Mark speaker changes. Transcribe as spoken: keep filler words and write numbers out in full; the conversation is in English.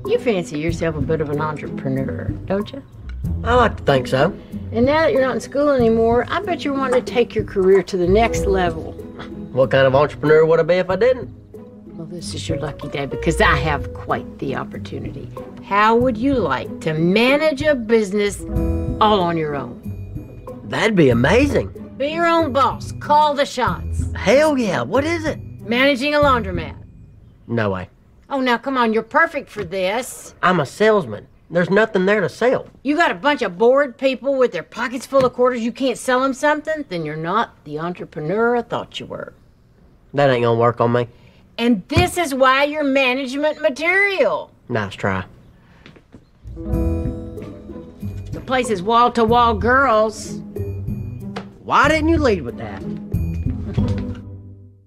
Speaker 1: You fancy yourself a bit of an entrepreneur, don't you?
Speaker 2: I like to think so.
Speaker 1: And now that you're not in school anymore, I bet you're wanting to take your career to the next level.
Speaker 2: What kind of entrepreneur would I be if I didn't?
Speaker 1: Well, this is your lucky day because I have quite the opportunity. How would you like to manage a business all on your own?
Speaker 2: That'd be amazing.
Speaker 1: Be your own boss. Call the shots.
Speaker 2: Hell yeah, what is it?
Speaker 1: Managing a laundromat.
Speaker 2: No way.
Speaker 1: Oh, now come on, you're perfect for this.
Speaker 2: I'm a salesman. There's nothing there to sell.
Speaker 1: You got a bunch of bored people with their pockets full of quarters, you can't sell them something? Then you're not the entrepreneur I thought you were.
Speaker 2: That ain't gonna work on me.
Speaker 1: And this is why you're management material.
Speaker 2: Nice try.
Speaker 1: The place is wall-to-wall girls.
Speaker 2: Why didn't you lead with that?